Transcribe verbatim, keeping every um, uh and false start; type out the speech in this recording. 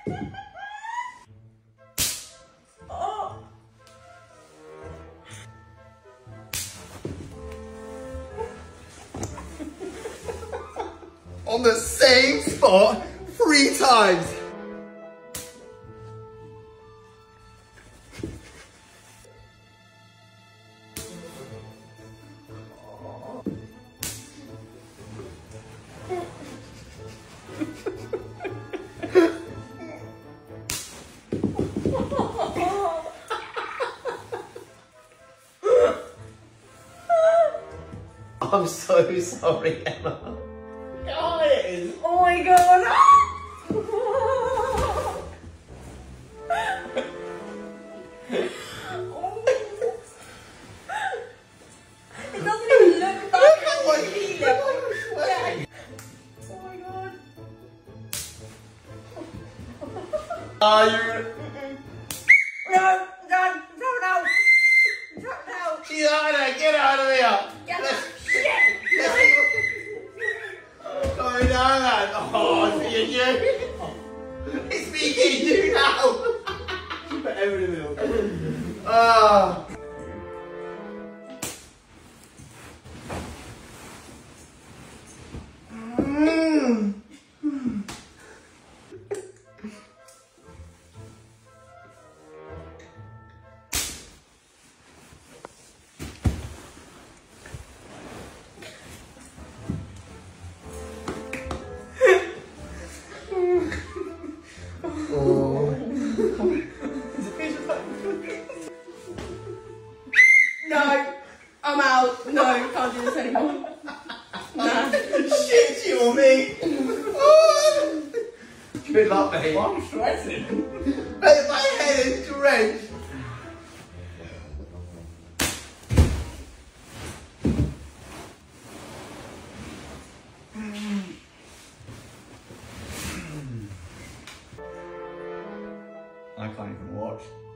Oh. On the same spot three times. I'm so sorry, Emma. Guys! Oh my god! It doesn't even look bad. Look at what he Yeah. looks. Oh my god. Are you? No, no, no, no. No, no. She's out of there. Get out of here. Get Let's, out. Shit. let's see what... Going down, lad. Oh, it's me and you. It's me and you now. Put Emma in the middle. Ah. Mm. Oh. No, I'm out. No, can't do this anymore. Nah. Shit, you or me? Oh. Good luck, mate. I'm stressing. Mate, my head is drenched. I can't even watch.